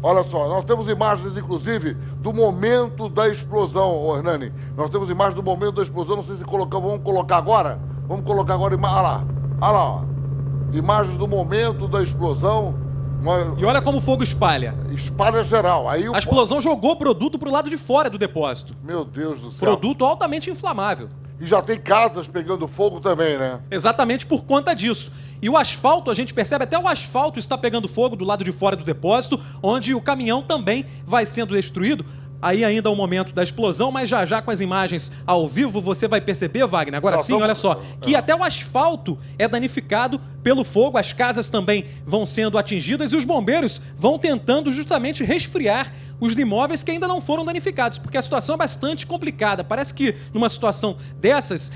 Olha só, nós temos imagens, inclusive, do momento da explosão, ô Hernani. Nós temos imagens do momento da explosão, não sei se vamos colocar agora. Vamos colocar agora, olha lá, ó. Imagens do momento da explosão. E olha como o fogo espalha. Espalha geral. Aí a explosão jogou produto pro lado de fora do depósito. Meu Deus do céu. Produto altamente inflamável. E já tem casas pegando fogo também, né? Exatamente por conta disso. E o asfalto, a gente percebe, até o asfalto está pegando fogo do lado de fora do depósito, onde o caminhão também vai sendo destruído. Aí ainda é o momento da explosão, mas já com as imagens ao vivo você vai perceber, Wagner, agora sim, olha só, que até o asfalto é danificado pelo fogo, as casas também vão sendo atingidas e os bombeiros vão tentando justamente resfriar os imóveis que ainda não foram danificados, porque a situação é bastante complicada. Parece que numa situação dessas,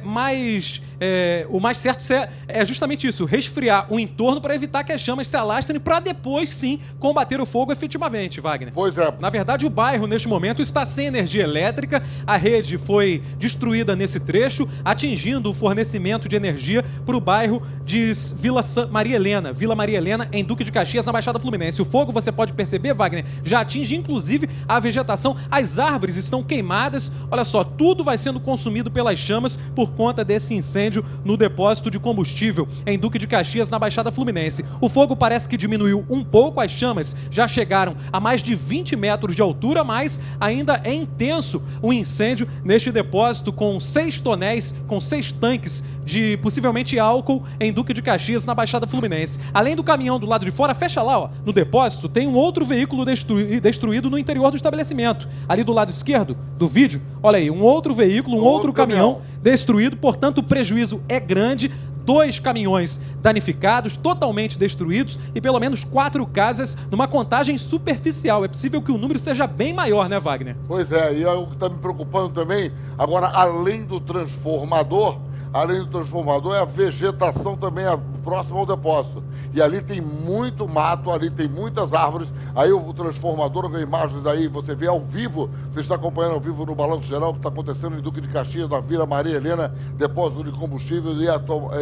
o mais certo é justamente isso, resfriar o entorno para evitar que as chamas se alastrem para depois sim combater o fogo efetivamente, Wagner. Pois é. Na verdade, o bairro neste momento está sem energia elétrica, a rede foi destruída nesse trecho, atingindo o fornecimento de energia para o bairro de Vila Maria Helena, em Duque de Caxias, na Baixada Fluminense. O fogo, você pode perceber, Wagner, já atinge inclusive a vegetação, as árvores estão queimadas, olha só, tudo vai sendo consumido pelas chamas por conta desse incêndio no depósito de combustível em Duque de Caxias, na Baixada Fluminense. O fogo parece que diminuiu um pouco, as chamas já chegaram a mais de 20 metros de altura, mas ainda é intenso o incêndio neste depósito com 6 tonéis, com 6 tanques de possivelmente álcool em Duque de Caxias, na Baixada Fluminense. Além do caminhão do lado de fora, fecha lá, ó, no depósito, tem um outro veículo destruído no interior do estabelecimento. Ali do lado esquerdo do vídeo, olha aí, um outro veículo, um outro caminhão destruído, portanto o prejuízo é grande. 2 caminhões danificados, totalmente destruídos e pelo menos 4 casas numa contagem superficial. É possível que o número seja bem maior, né, Wagner? Pois é, e o que está me preocupando também, agora, além do transformador, é a vegetação também próxima ao depósito. E ali tem muito mato, ali tem muitas árvores. Aí o transformador, vê imagens aí, você vê ao vivo, você está acompanhando ao vivo no Balanço Geral o que está acontecendo em Duque de Caxias, na Vila Maria Helena, depósito de combustível e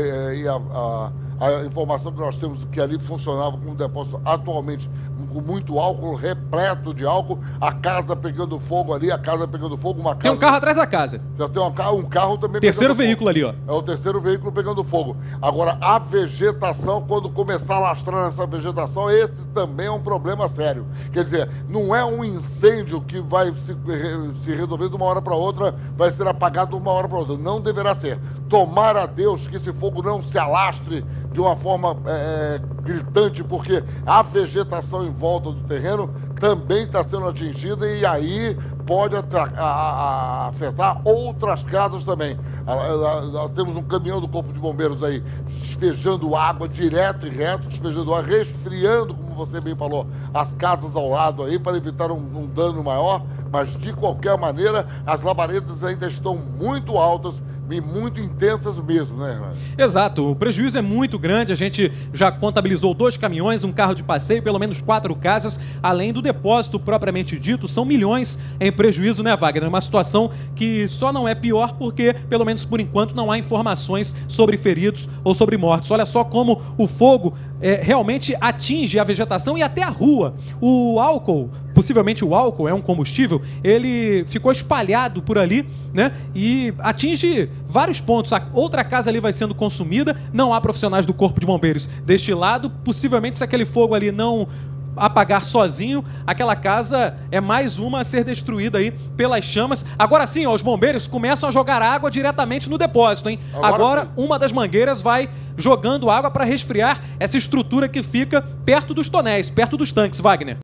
a informação que nós temos que ali funcionava como depósito atualmente com muito álcool, repleto de álcool, a casa pegando fogo ali, uma casa... Tem um carro atrás da casa. Já tem um carro também terceiro veículo ali, ó. É o terceiro veículo pegando fogo. Agora, a vegetação, quando começar a lastrar nessa vegetação, esse também é um problema sério. Quer dizer, não é um incêndio que vai se resolver de uma hora para outra, vai ser apagado de uma hora para outra. Não deverá ser. Tomara a Deus que esse fogo não se alastre de uma forma gritante, porque a vegetação em volta do terreno também está sendo atingida e aí pode afetar outras casas também. Temos um caminhão do Corpo de Bombeiros aí despejando água direto e reto, despejando água, resfriando, como você bem falou, as casas ao lado aí para evitar um dano maior, mas de qualquer maneira as labaredas ainda estão muito altas e muito intensas mesmo, né, Hernani? Exato, o prejuízo é muito grande, a gente já contabilizou 2 caminhões, um carro de passeio, pelo menos 4 casas, além do depósito propriamente dito, são milhões em prejuízo, né, Wagner? Uma situação que só não é pior porque, pelo menos por enquanto, não há informações sobre feridos ou sobre mortos. Olha só como o fogo realmente atinge a vegetação e até a rua. O álcool, possivelmente o álcool é um combustível, ele ficou espalhado por ali, né, e atinge vários pontos. A outra casa ali vai sendo consumida, não há profissionais do Corpo de Bombeiros deste lado, possivelmente se aquele fogo ali não apagar sozinho, aquela casa é mais uma a ser destruída aí pelas chamas. Agora sim, ó, os bombeiros começam a jogar água diretamente no depósito, hein? Agora uma das mangueiras vai jogando água para resfriar essa estrutura que fica perto dos tonéis, perto dos tanques, Wagner.